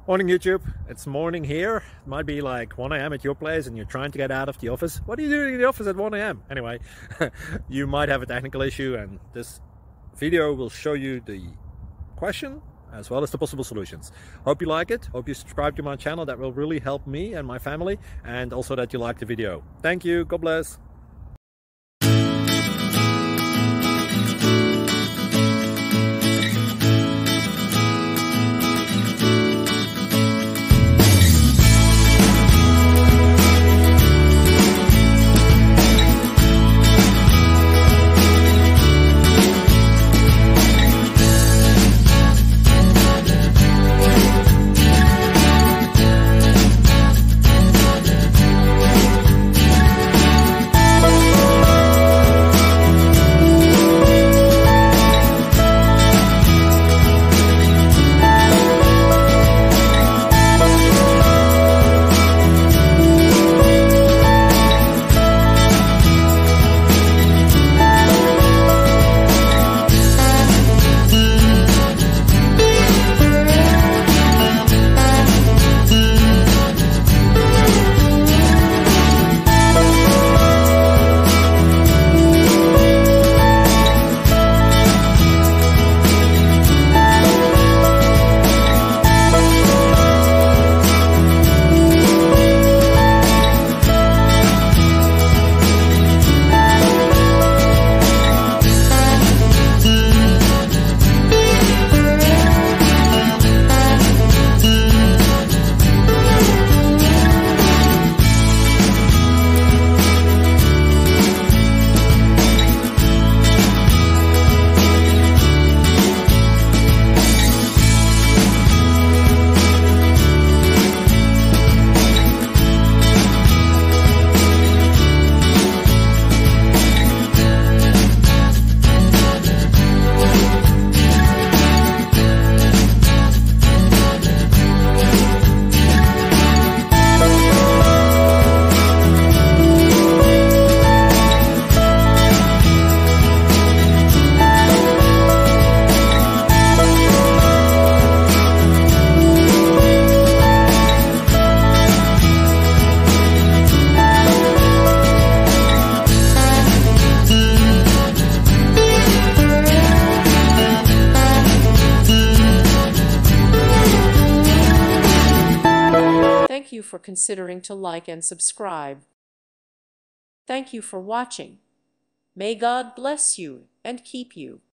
Morning YouTube, it's morning here. It might be like 1 a.m. at your place and you're trying to get out of the office. What are you doing in the office at 1 a.m? Anyway, you might have a technical issue and this video will show you the question as well as the possible solutions. Hope you like it, hope you subscribe to my channel. That will really help me and my family, and also that you like the video. Thank you, God bless. Thank you for considering to like and subscribe. Thank you for watching. May God bless you and keep you.